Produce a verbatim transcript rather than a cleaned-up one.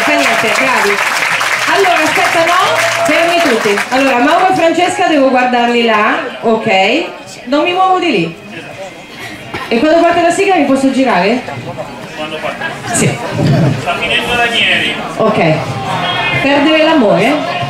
fa niente, bravi. Allora, aspetta, no? Fermi tutti. Allora, Mauro e Francesca devo guardarli là, ok. Non mi muovo di lì. E quando parte la sigla mi posso girare? Quando parte? Sì. Sta finendo Ranieri. Ok. Perdere l'amore?